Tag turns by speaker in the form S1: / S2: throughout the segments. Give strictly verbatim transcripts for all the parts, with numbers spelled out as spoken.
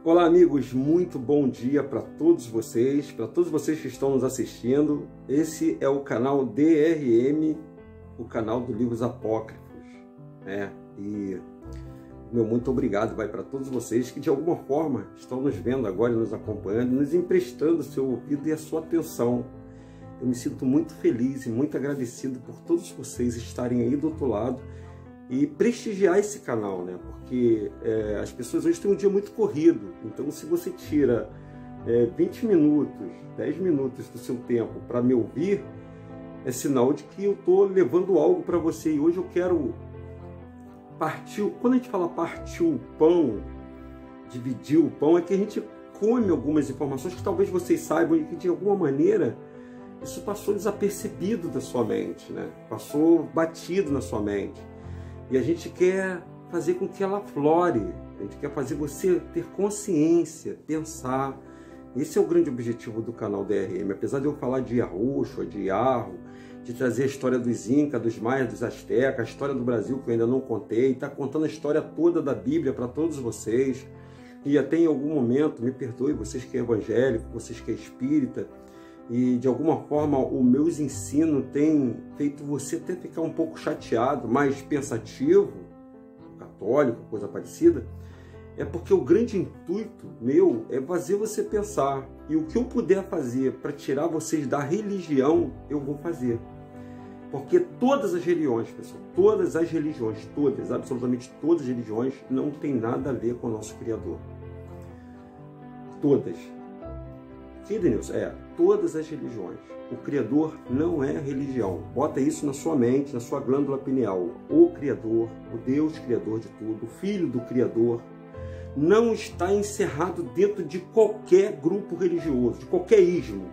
S1: Olá amigos, muito bom dia para todos vocês, para todos vocês que estão nos assistindo. Esse é o canal D R M, o canal do Livros Apócrifos, né? E meu muito obrigado vai para todos vocês que de alguma forma estão nos vendo agora, nos acompanhando, nos emprestando o seu ouvido e a sua atenção. Eu me sinto muito feliz e muito agradecido por todos vocês estarem aí do outro lado e prestigiar esse canal, né? Porque é, as pessoas hoje têm um dia muito corrido, então se você tira é, vinte minutos, dez minutos do seu tempo para me ouvir, é sinal de que eu estou levando algo para você. E hoje eu quero partir, quando a gente fala partir o pão, dividir o pão, é que a gente come algumas informações que talvez vocês saibam e que de alguma maneira isso passou desapercebido da sua mente, né? Passou batido na sua mente. E a gente quer fazer com que ela flore, a gente quer fazer você ter consciência, pensar. Esse é o grande objetivo do canal D R M. Apesar de eu falar de Yahushua, de Yarro, de trazer a história dos Incas, dos Maias, dos Astecas, a história do Brasil que eu ainda não contei, está contando a história toda da Bíblia para todos vocês. E até em algum momento, me perdoe, vocês que é evangélico, vocês que é espírita, e de alguma forma o meus ensinos tem feito você até ficar um pouco chateado, mais pensativo, católico, coisa parecida, é porque o grande intuito meu é fazer você pensar. E o que eu puder fazer para tirar vocês da religião, eu vou fazer. Porque todas as religiões, pessoal, todas as religiões, todas, absolutamente todas as religiões, não tem nada a ver com o nosso Criador. Todas. Que, Denilson? É, todas as religiões. O Criador não é religião. Bota isso na sua mente, na sua glândula pineal. O Criador, o Deus Criador de tudo, o Filho do Criador, não está encerrado dentro de qualquer grupo religioso, de qualquer ismo.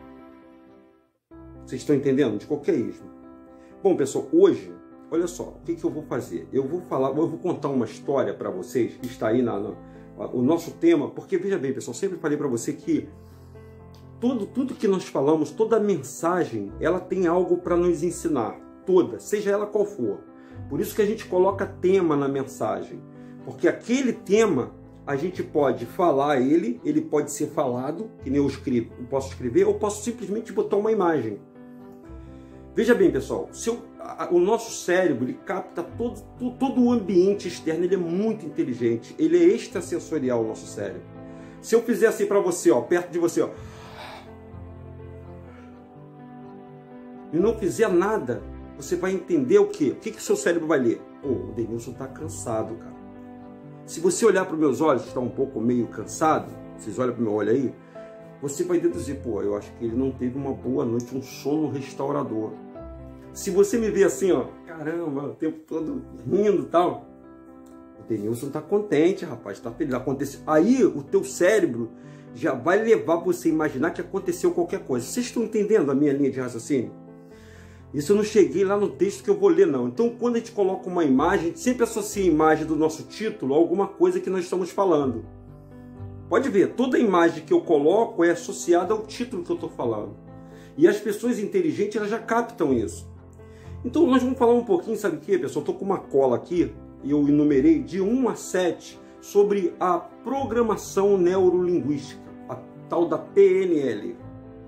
S1: Vocês estão entendendo? De qualquer ismo. Bom, pessoal, hoje, olha só, o que, que eu vou fazer? Eu vou falar, eu vou contar uma história para vocês, que está aí na, na, o nosso tema, porque, veja bem, pessoal, sempre falei para você que Tudo, tudo que nós falamos, toda mensagem, ela tem algo para nos ensinar. Toda, seja ela qual for. Por isso que a gente coloca tema na mensagem. Porque aquele tema, a gente pode falar ele, ele pode ser falado, que nem eu escrevo, eu posso escrever, ou posso simplesmente botar uma imagem. Veja bem, pessoal, se eu, a, o nosso cérebro, ele capta todo, todo, todo o ambiente externo, ele é muito inteligente, ele é extrasensorial, o nosso cérebro. Se eu fizer assim para você, ó, perto de você, ó, e não fizer nada, você vai entender o quê? O que que o seu cérebro vai ler? Pô, o Denilson está cansado, cara. Se você olhar para os meus olhos, que está um pouco meio cansado, vocês olham para o meu olho aí, você vai deduzir, pô, eu acho que ele não teve uma boa noite, um sono restaurador. Se você me vê assim, ó, caramba, o tempo todo rindo e tal, o Denilson está contente, rapaz, está feliz. Aconteceu. Aí o teu cérebro já vai levar você a imaginar que aconteceu qualquer coisa. Vocês estão entendendo a minha linha de raciocínio? Isso eu não cheguei lá no texto que eu vou ler, não. Então, quando a gente coloca uma imagem, a gente sempre associa a imagem do nosso título a alguma coisa que nós estamos falando. Pode ver, toda imagem que eu coloco é associada ao título que eu estou falando. E as pessoas inteligentes, elas já captam isso. Então, nós vamos falar um pouquinho, sabe o que, pessoal? Estou com uma cola aqui, e eu enumerei de um a sete sobre a programação neurolinguística, a tal da P N L.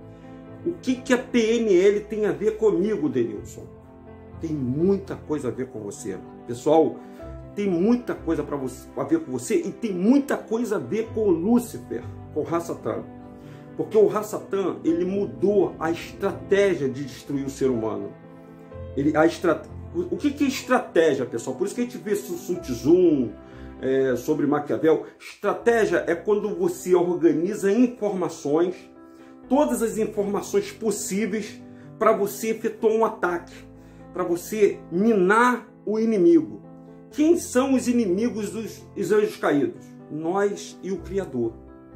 S1: O que, que a P N L tem a ver comigo, Denilson? Tem muita coisa a ver com você. Pessoal, tem muita coisa para você, a ver com você e tem muita coisa a ver com Lúcifer, com o Hassatan. Porque o Hassatan, ele mudou a estratégia de destruir o ser humano. Ele, a estrat... O que, que é estratégia, pessoal? Por isso que a gente vê Sun Tzu, é, sobre Maquiavel. Estratégia é quando você organiza informações, todas as informações possíveis para você efetuar um ataque, para você minar o inimigo. Quem são os inimigos dos anjos caídos? Nós e o Criador.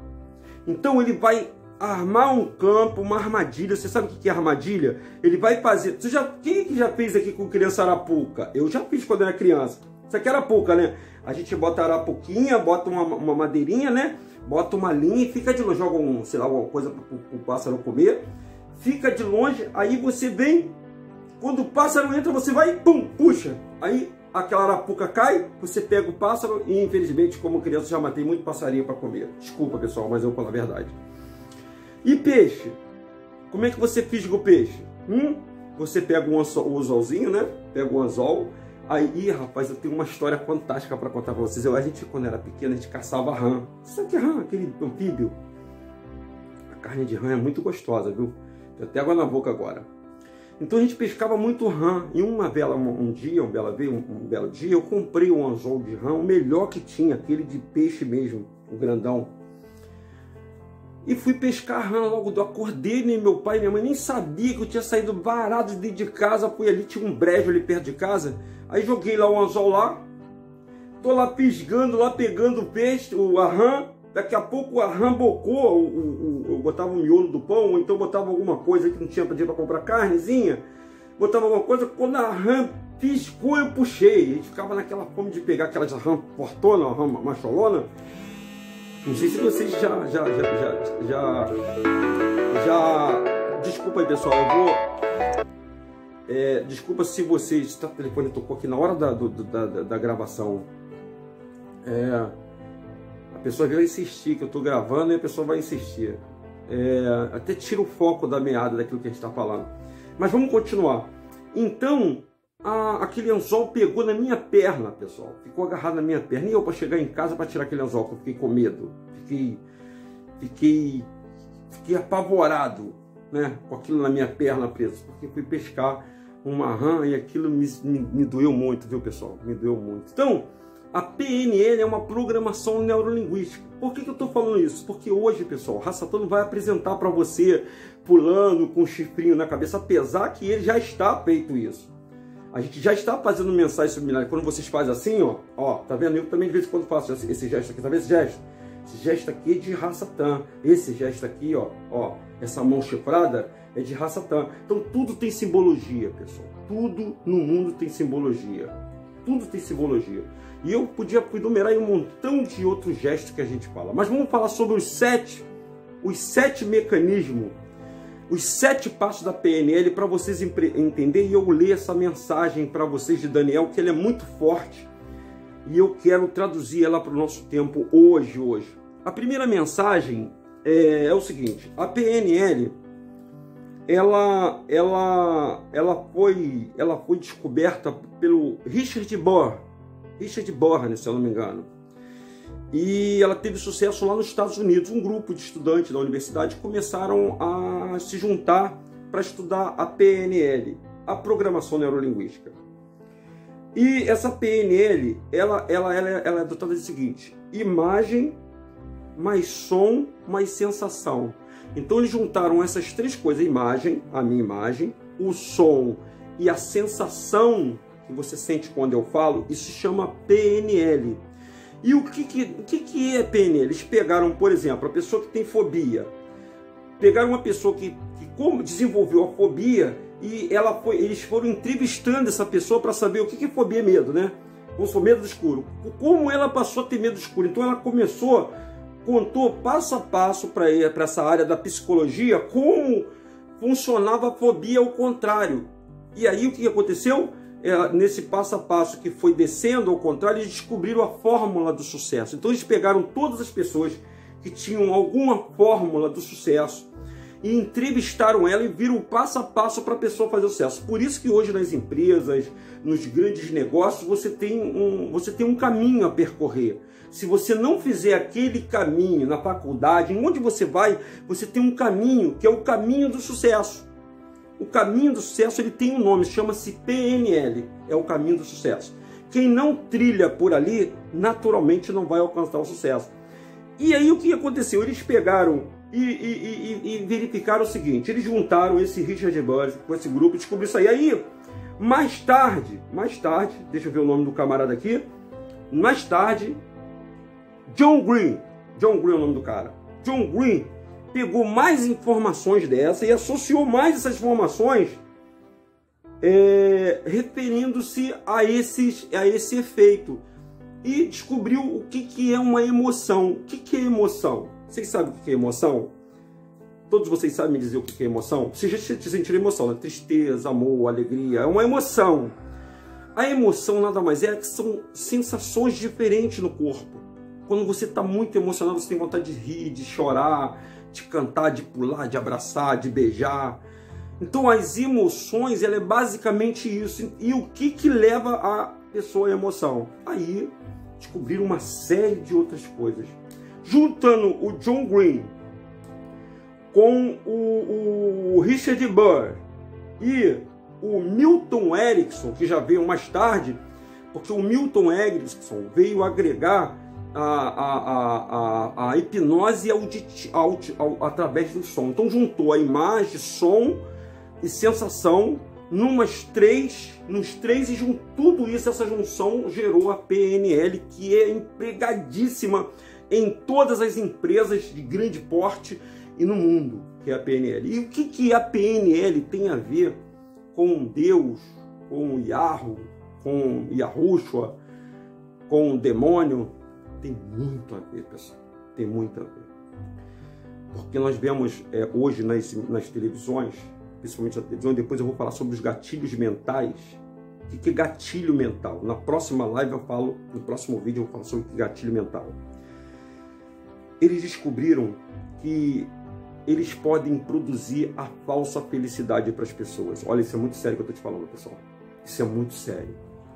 S1: Então ele vai armar um campo, uma armadilha. Você sabe o que é armadilha? Ele vai fazer... Você já... Quem já fez aqui com criança arapuca? Eu já fiz quando era criança. Isso aqui é arapuca, né? A gente bota a arapuquinha, bota uma, uma madeirinha, né? Bota uma linha e fica de longe, joga um, sei lá, alguma coisa para o pássaro comer, fica de longe, aí você vem, quando o pássaro entra, você vai, pum, puxa, aí aquela arapuca cai, você pega o pássaro e, infelizmente, como criança, já matei muito passarinho para comer. Desculpa, pessoal, mas eu falo a verdade. E peixe? Como é que você fisga o peixe? Hum? Você pega um anzol, um anzolzinho, né? Pega um anzol. Aí, ih, rapaz, eu tenho uma história fantástica para contar para vocês. Eu, a gente, quando era pequeno, a gente caçava rã. Sabe o que é rã? Aquele anfíbio. A carne de rã é muito gostosa, viu? Tem até água na boca agora. Então a gente pescava muito rã. E uma bela, um, um dia, um, bela, um, um belo dia, eu comprei um anzol de rã, o melhor que tinha, aquele de peixe mesmo, o grandão. E fui pescar rã logo. Eu acordei, nem meu pai e minha mãe nem sabia que eu tinha saído varado de dentro de casa. Fui ali, tinha um brejo ali perto de casa. Aí joguei lá o anzol lá. Tô lá pisgando, lá pegando o peixe, o a rã. Daqui a pouco a rã bocou, o, o, o, eu botava o miolo do pão, ou então botava alguma coisa que não tinha dinheiro para comprar carnezinha. Botava alguma coisa, quando a rã piscou, eu puxei. A gente ficava naquela fome de pegar aquelas rã fortona, rã macholona. Não sei se vocês já, já, já, já, já, já... Desculpa aí, pessoal, eu vou... É, desculpa se vocês... Tá, o telefone tocou aqui na hora da, do, da, da, da gravação. É, a pessoa vai insistir que eu estou gravando e a pessoa vai insistir. É, até tira o foco da meada daquilo que a gente está falando. Mas vamos continuar. Então... Ah, aquele anzol pegou na minha perna, pessoal. Ficou agarrado na minha perna. E eu, para chegar em casa, para tirar aquele anzol, eu fiquei com medo. Fiquei, fiquei, fiquei apavorado, né? Com aquilo na minha perna preso. Porque fui pescar uma rã e aquilo me, me, me doeu muito, viu, pessoal? Me doeu muito. Então, a P N L é uma programação neurolinguística. Por que que eu estou falando isso? Porque hoje, pessoal, o Rassatano vai apresentar para você pulando com um chifrinho na cabeça, apesar que ele já está feito isso. A gente já está fazendo mensagem subliminar. Quando vocês fazem assim, ó, ó, tá vendo? Eu também de vez em quando faço esse, esse gesto aqui, tá vendo esse gesto? Esse gesto aqui é de Rassatã. Esse gesto aqui, ó, ó, essa mão chifrada é de Rassatã. Então tudo tem simbologia, pessoal. Tudo no mundo tem simbologia. Tudo tem simbologia. E eu podia enumerar um montão de outros gestos que a gente fala. Mas vamos falar sobre os sete, os sete mecanismos, os sete passos da P N L para vocês entenderem. E eu ler essa mensagem para vocês de Daniel, que ele é muito forte. E eu quero traduzir ela para o nosso tempo hoje, hoje. A primeira mensagem é, é o seguinte. A P N L, ela, ela, ela, foi, ela foi descoberta pelo Richard Bohr. Richard Bohr, se eu não me engano. E ela teve sucesso lá nos Estados Unidos. Um grupo de estudantes da universidade começaram a se juntar para estudar a P N L, a programação neurolinguística. E essa P N L, ela, ela, ela, ela é dotada do seguinte: imagem, mais som, mais sensação. Então eles juntaram essas três coisas: a imagem, a minha imagem, o som e a sensação que você sente quando eu falo. Isso se chama P N L. E o que, que, o que, que é P N L? Eles pegaram, por exemplo, a pessoa que tem fobia. Pegaram uma pessoa que, que como desenvolveu a fobia e ela foi, eles foram entrevistando essa pessoa para saber o que, que é fobia e medo, né? Vamos supor, medo do escuro. Como ela passou a ter medo do escuro. Então ela começou, contou passo a passo para essa área da psicologia como funcionava a fobia ao contrário. E aí o que aconteceu? É, nesse passo a passo que foi descendo ao contrário, eles descobriram a fórmula do sucesso. Então eles pegaram todas as pessoas que tinham alguma fórmula do sucesso e entrevistaram ela e viram o passo a passo para a pessoa fazer o sucesso. Por isso que hoje nas empresas, nos grandes negócios, você tem um, você tem um caminho a percorrer. Se você não fizer aquele caminho na faculdade, onde você vai, você tem um caminho que é o caminho do sucesso. O caminho do sucesso, ele tem um nome, chama-se P N L, é o caminho do sucesso. Quem não trilha por ali, naturalmente não vai alcançar o sucesso. E aí o que aconteceu? Eles pegaram e, e, e, e verificaram o seguinte: eles juntaram esse Richard Bohr com esse grupo e descobriram isso aí. Aí, mais tarde, mais tarde, deixa eu ver o nome do camarada aqui, mais tarde, John Green, John Green é o nome do cara, John Green, pegou mais informações dessa e associou mais essas informações é, referindo-se a, esses, a esse efeito e descobriu o que, que é uma emoção. O que, que é emoção? Vocês sabem o que é emoção? Todos vocês sabem me dizer o que é emoção? Vocês já sentiram emoção, né? Tristeza, amor, alegria, é uma emoção. A emoção nada mais é que são sensações diferentes no corpo. Quando você está muito emocionado, você tem vontade de rir, de chorar, de cantar, de pular, de abraçar, de beijar. Então as emoções, ela é basicamente isso. E o que que leva a pessoa à emoção? Aí descobriram uma série de outras coisas. Juntando o John Green com o, o Richard Burr e o Milton Erickson, que já veio mais tarde, porque o Milton Erickson veio agregar a, a, a, a, a hipnose audit, audi, através do som. Então juntou a imagem, som e sensação numas três, nos três, e junto, tudo isso, essa junção gerou a P N L, que é empregadíssima em todas as empresas de grande porte e no mundo, que é a P N L. E o que, que a P N L tem a ver com Deus, com Yahoo, com Yahushua, com o demônio? Tem muito a ver, pessoal. Tem muito a ver. Porque nós vemos é, hoje nas, nas televisões, principalmente na televisão, e depois eu vou falar sobre os gatilhos mentais. O que é gatilho mental? Na próxima live eu falo, no próximo vídeo eu vou falar sobre o que é gatilho mental. Eles descobriram que eles podem produzir a falsa felicidade para as pessoas. Olha, isso é muito sério que eu estou te falando, pessoal. Isso é muito sério.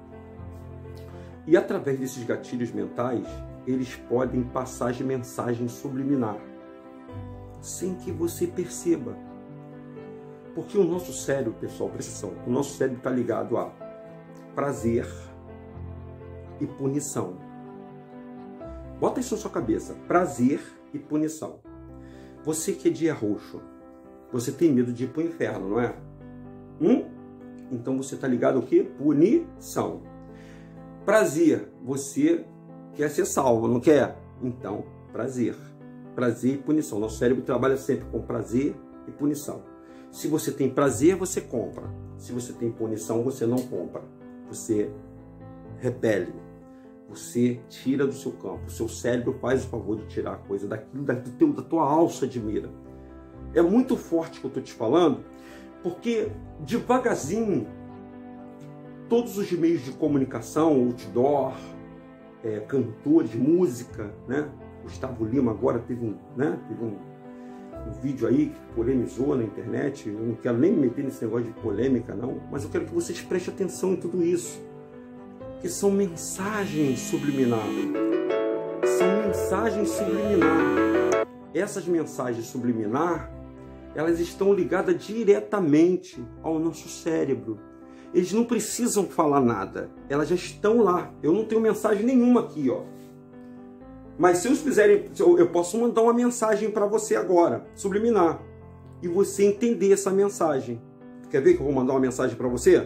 S1: E através desses gatilhos mentais, eles podem passar de mensagem subliminar, sem que você perceba. Porque o nosso cérebro, pessoal, presta atenção, o nosso cérebro está ligado a prazer e punição. Bota isso na sua cabeça, prazer e punição. Você que é dia roxo, você tem medo de ir para o inferno, não é? Hum? Então você está ligado ao quê? Punição. Prazer, você quer ser salvo, não quer? Então, prazer. Prazer e punição. Nosso cérebro trabalha sempre com prazer e punição. Se você tem prazer, você compra. Se você tem punição, você não compra. Você repele. Você tira do seu campo. O seu cérebro faz o favor de tirar a coisa daquilo, da, do teu, da tua alça de mira. É muito forte o que eu estou te falando, porque devagarzinho, todos os meios de comunicação, outdoor, é, cantores, música, né? Gustavo Lima agora teve um, né? teve um, um vídeo aí que polemizou na internet. Eu não quero nem me meter nesse negócio de polêmica, não, mas eu quero que vocês prestem atenção em tudo isso, que são mensagens subliminares. São mensagens subliminares. Essas mensagens subliminares, elas estão ligadas diretamente ao nosso cérebro. Eles não precisam falar nada, elas já estão lá. Eu não tenho mensagem nenhuma aqui, ó. Mas se eles fizerem, eu posso mandar uma mensagem para você agora, subliminar, e você entender essa mensagem. Quer ver que eu vou mandar uma mensagem para você?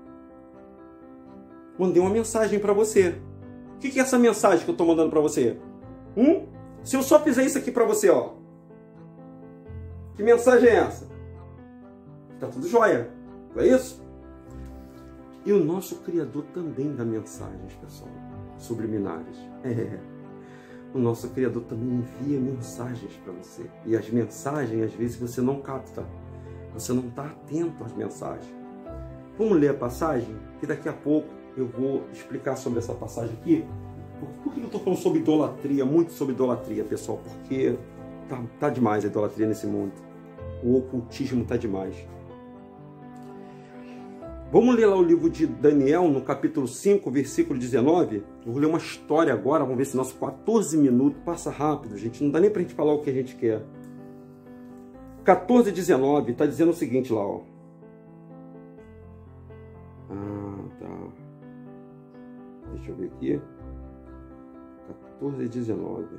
S1: Mandei uma mensagem para você. O que é essa mensagem que eu estou mandando para você? Hum? Se eu só fizer isso aqui para você, ó. Que mensagem é essa? Tá tudo jóia, não é isso? E o nosso Criador também dá mensagens, pessoal, subliminares. É. O nosso Criador também envia mensagens para você. E as mensagens, às vezes, você não capta. Você não está atento às mensagens. Vamos ler a passagem? Que daqui a pouco eu vou explicar sobre essa passagem aqui. Por, por que eu estou falando sobre idolatria? Muito sobre idolatria, pessoal. Porque tá, tá demais a idolatria nesse mundo. O ocultismo tá demais. Vamos ler lá o livro de Daniel, no capítulo cinco, versículo dezenove. Eu vou ler uma história agora, vamos ver se nossos quatorze minutos passa rápido, gente. Não dá nem pra gente falar o que a gente quer. quatorze, dezenove, tá dizendo o seguinte lá, ó. Ah, tá. Deixa eu ver aqui. quatorze, dezenove.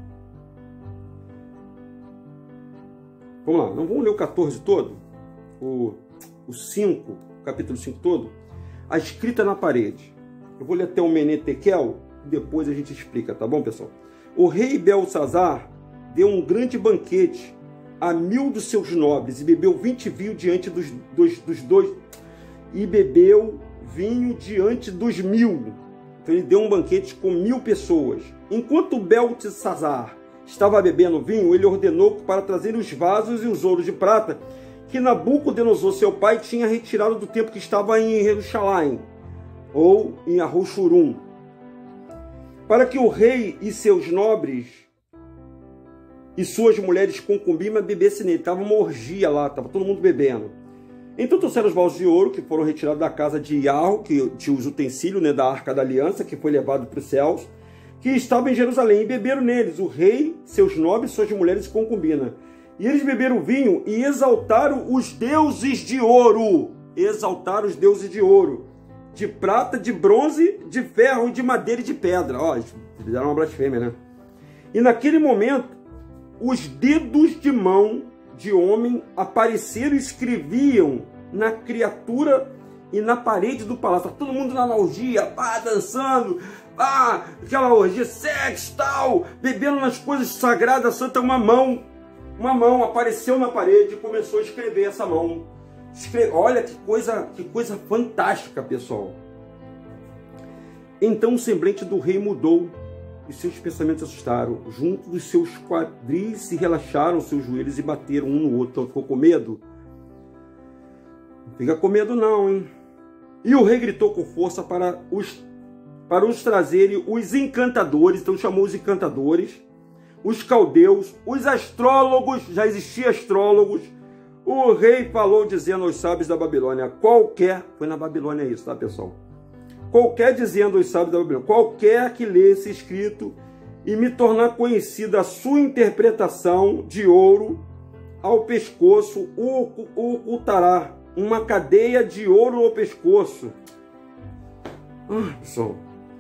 S1: Vamos lá, não vamos ler o quatorze todo? O, o cinco, capítulo cinco todo? A escrita na parede. Eu vou ler até o Menetekel e depois a gente explica, tá bom, pessoal? O rei Belsazar deu um grande banquete a mil dos seus nobres e bebeu vinte vinhos diante dos, dos, dos dois e bebeu vinho diante dos mil. Então ele deu um banquete com mil pessoas. Enquanto Belsazar estava bebendo vinho, ele ordenou para trazer os vasos e os ouros de prata que Nabucodonosor, seu pai, tinha retirado do templo que estava em Jerusalém. ou em Arroxurum, para que o rei e seus nobres e suas mulheres concubinas bebessem nele. Estava uma orgia lá, estava todo mundo bebendo. Então trouxeram os vasos de ouro, que foram retirados da casa de Iarro, que tinha os utensílios, né, da Arca da Aliança, que foi levado para os céus, que estava em Jerusalém, e beberam neles o rei, seus nobres, suas mulheres e concubinas. E eles beberam vinho e exaltaram os deuses de ouro. Exaltaram os deuses de ouro, de prata, de bronze, de ferro, de madeira e de pedra. Ó, fizeram uma blasfêmia, né? E naquele momento, os dedos de mão de homem apareceram e escreviam na criatura e na parede do palácio. Todo mundo na orgia, pá, dançando, pá, aquela orgia, sexo, tal, bebendo nas coisas sagradas, santa. Uma mão, uma mão apareceu na parede e começou a escrever essa mão. Escreve, olha que coisa, que coisa fantástica, pessoal. Então o semblante do rei mudou e seus pensamentos assustaram. Junto dos seus quadris se relaxaram seus joelhos e bateram um no outro. Então ficou com medo? Não fica com medo não, hein? E o rei gritou com força para os, para os trazerem os encantadores. Então chamou os encantadores, os caldeus, os astrólogos. Já existiam astrólogos. O rei falou dizendo aos sábios da Babilônia, qualquer, foi na Babilônia isso, tá, pessoal? Qualquer, dizendo aos sábios da Babilônia, qualquer que lê esse escrito e me tornar conhecida a sua interpretação de ouro ao pescoço, o ocultará uma cadeia de ouro ao pescoço. Ah, pessoal,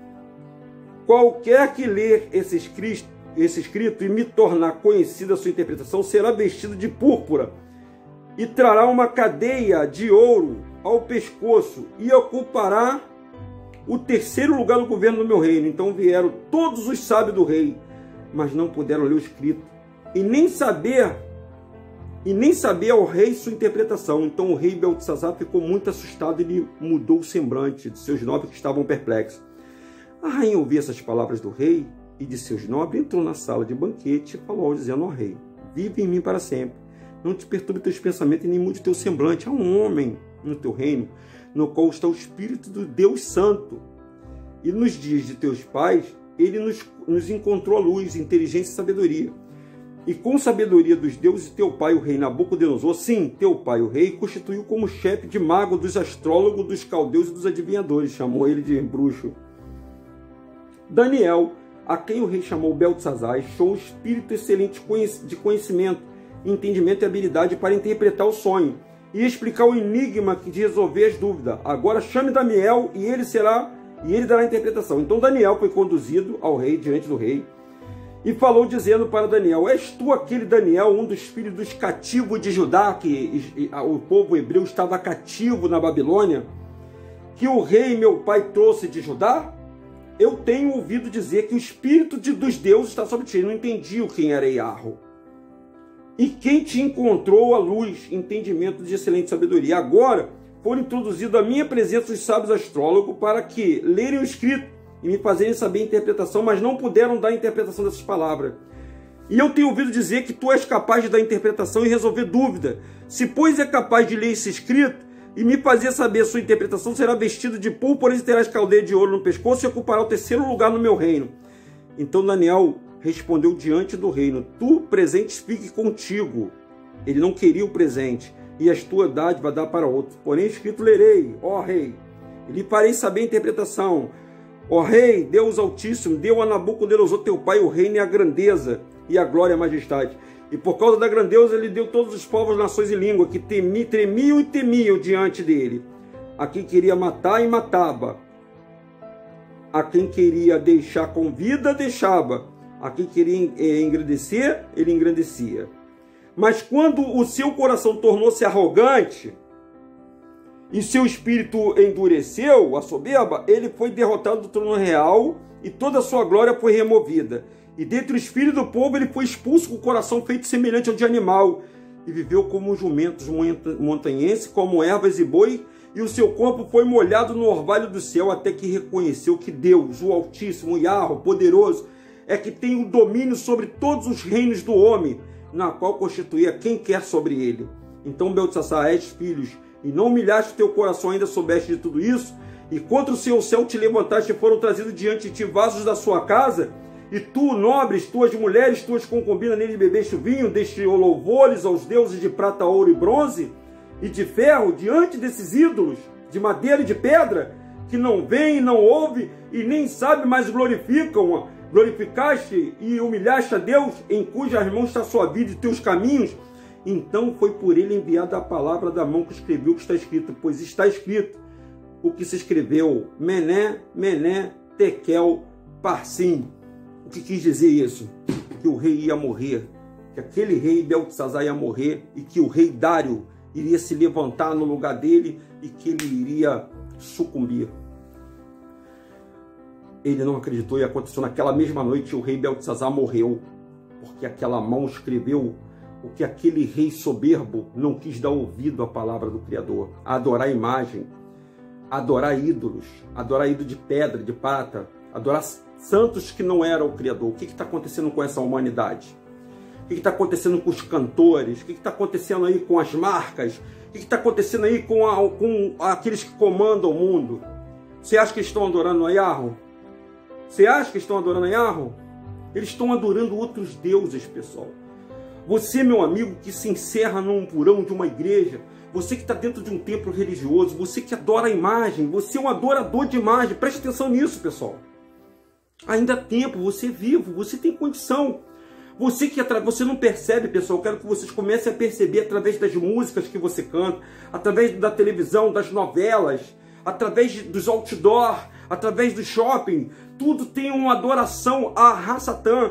S1: qualquer que ler esse escrito, esse escrito e me tornar conhecida a sua interpretação será vestido de púrpura e trará uma cadeia de ouro ao pescoço e ocupará o terceiro lugar no governo do meu reino. Então vieram todos os sábios do rei, mas não puderam ler o escrito e nem saber e nem saber ao rei sua interpretação. Então o rei Beltesazar ficou muito assustado e ele mudou o semblante de seus nobres que estavam perplexos. A rainha ouviu essas palavras do rei e de seus nobres, entrou na sala de banquete e falou, dizendo ao rei, vive em mim para sempre. Não te perturbe teus pensamentos e nem mude teu semblante. Há um homem no teu reino, no qual está o Espírito do Deus Santo. E nos dias de teus pais, ele nos, nos encontrou a luz, inteligência e sabedoria. E com sabedoria dos deuses, teu pai, o rei Nabucodonosor, sim, teu pai, o rei, constituiu como chefe de mago dos astrólogos, dos caldeus e dos adivinhadores. Chamou ele de bruxo. Daniel, a quem o rei chamou Beltesazar, achou um espírito excelente de conhecimento, entendimento e habilidade para interpretar o sonho e explicar o enigma de resolver as dúvidas. Agora chame Daniel e ele será e ele dará a interpretação. Então Daniel foi conduzido ao rei, diante do rei, e falou dizendo para Daniel, és tu aquele Daniel, um dos filhos dos cativos de Judá, que o povo hebreu estava cativo na Babilônia, que o rei meu pai trouxe de Judá? Eu tenho ouvido dizer que o espírito de, dos deuses está sobre ti. Eu não entendi quem era Iarro. E quem te encontrou a luz, entendimento de excelente sabedoria. Agora foram introduzidos à minha presença os sábios astrólogos para que lerem o escrito e me fazerem saber a interpretação, mas não puderam dar a interpretação dessas palavras. E eu tenho ouvido dizer que tu és capaz de dar a interpretação e resolver dúvida. Se, pois, é capaz de ler esse escrito e me fazer saber a sua interpretação, será vestido de púrpura e terás caldeia de ouro no pescoço e ocupará o terceiro lugar no meu reino. Então Daniel respondeu diante do reino, tu, presente, fique contigo. Ele não queria o presente, e as tuas dádivas dar para outros. Porém, escrito lerei, ó rei, e lhe farei saber a interpretação. Ó rei, Deus Altíssimo, deu a Nabucodonosor teu pai o reino e a grandeza, e a glória e a majestade. E por causa da grandeza, ele deu todos os povos, nações e línguas, que temi, tremiam e temiam diante dele. A quem queria matar, e matava. A quem queria deixar com vida, deixava. A quem queria engrandecer, ele engrandecia. Mas quando o seu coração tornou-se arrogante e seu espírito endureceu, a soberba, ele foi derrotado do trono real e toda a sua glória foi removida. E dentre os filhos do povo ele foi expulso com o coração feito semelhante ao de animal e viveu como jumentos montanhenses, como ervas e boi, e o seu corpo foi molhado no orvalho do céu até que reconheceu que Deus, o Altíssimo, o Iarro, poderoso, é que tem o domínio sobre todos os reinos do homem, na qual constituía quem quer sobre ele. Então, Beltesazar, és filhos, e não humilhaste teu coração, ainda soubeste de tudo isso, E contra o seu céu te levantaste, e foram trazidos diante de ti vasos da sua casa, e tu, nobres, tuas mulheres, tuas concubinas, nele bebeste o vinho, deste louvores aos deuses de prata, ouro e bronze, e de ferro, diante desses ídolos, de madeira e de pedra, que não veem, não ouvem, e nem sabem, mas glorificam. Glorificaste e humilhaste a Deus, em cujas mãos está a sua vida e teus caminhos. Então foi por ele enviada a palavra da mão que escreveu o que está escrito, pois está escrito o que se escreveu, Mené, Mené, Tekel, Parsim. O que quis dizer isso? Que o rei ia morrer, que aquele rei Beltesazar ia morrer, e que o rei Dário iria se levantar no lugar dele, e que ele iria sucumbir. Ele não acreditou, e aconteceu naquela mesma noite, o rei Beltesazar morreu, porque aquela mão escreveu o que aquele rei soberbo não quis dar ouvido à palavra do Criador, a adorar a imagem, a adorar ídolos, a adorar ídolo de pedra, de prata, adorar santos que não eram o Criador. O que está acontecendo com essa humanidade? O que está acontecendo com os cantores? O que está acontecendo aí com as marcas? O que está acontecendo aí com, a, com aqueles que comandam o mundo? Você acha que eles estão adorando a Yahweh? Você acha que estão adorando a Yahweh? Eles estão adorando outros deuses, pessoal. Você, meu amigo, que se encerra num porão de uma igreja, você que está dentro de um templo religioso, você que adora a imagem, você é um adorador de imagem. Preste atenção nisso, pessoal. Ainda há tempo, você é vivo, você tem condição. Você que você não percebe, pessoal, eu quero que vocês comecem a perceber através das músicas que você canta, através da televisão, das novelas, através dos outdoor, através do shopping. Tudo tem uma adoração a Ra-Satã.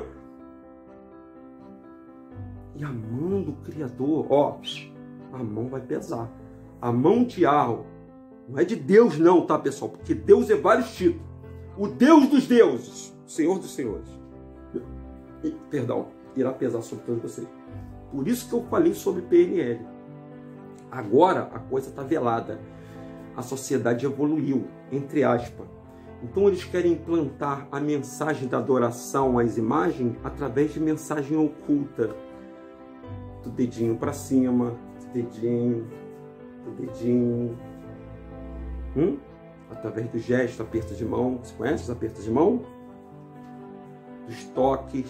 S1: E a mão do Criador, ó, a mão vai pesar. A mão de Yahweh, não é de Deus não, tá, pessoal? Porque Deus é vários títulos. O Deus dos deuses, o Senhor dos senhores, e, perdão, irá pesar sobre todos vocês. Por isso que eu falei sobre P N L. Agora a coisa está velada. A sociedade evoluiu, entre aspas. Então eles querem implantar a mensagem da adoração às imagens através de mensagem oculta. Do dedinho para cima, do dedinho, do dedinho. Hum? Através do gesto, aperto de mão. Você conhece os apertos de mão? Dos toques.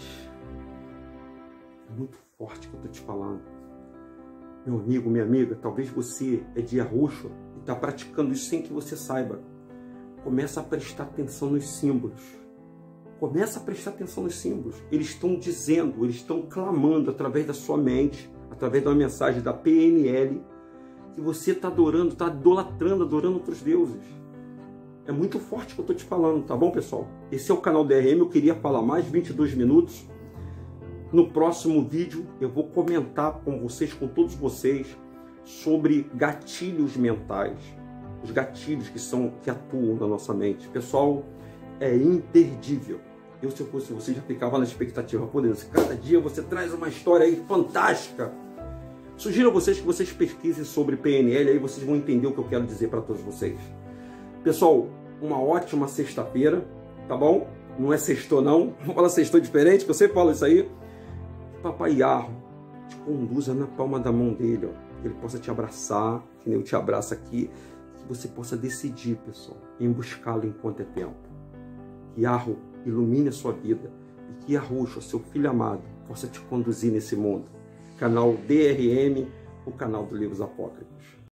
S1: É muito forte que eu estou te falando. Meu amigo, minha amiga, talvez você é de Yahushua e está praticando isso sem que você saiba. Começa a prestar atenção nos símbolos. Começa a prestar atenção nos símbolos. Eles estão dizendo, eles estão clamando através da sua mente, através de uma mensagem da P N L, que você está adorando, está idolatrando, adorando outros deuses. É muito forte o que eu estou te falando, tá bom, pessoal? Esse é o canal D R M, eu queria falar mais vinte e dois minutos. No próximo vídeo eu vou comentar com vocês, com todos vocês, sobre gatilhos mentais. Os gatilhos que, são, que atuam na nossa mente. Pessoal, é imperdível. Eu, se eu fosse você, já ficava na expectativa. Por Deus, cada dia você traz uma história aí fantástica. Sugiro a vocês que vocês pesquisem sobre P N L, aí vocês vão entender o que eu quero dizer para todos vocês. Pessoal, uma ótima sexta-feira, tá bom? Não é sextou não, vou falar sextou diferente, que eu sempre falo isso aí. Papai Yahweh te conduza na palma da mão dele, ó, que ele possa te abraçar, que nem eu te abraço aqui, que você possa decidir, pessoal, em buscá-lo enquanto é tempo. Que Yahweh ilumine a sua vida e que Yahushua, seu filho amado, possa te conduzir nesse mundo. Canal D R M, o canal dos livros apócrifos.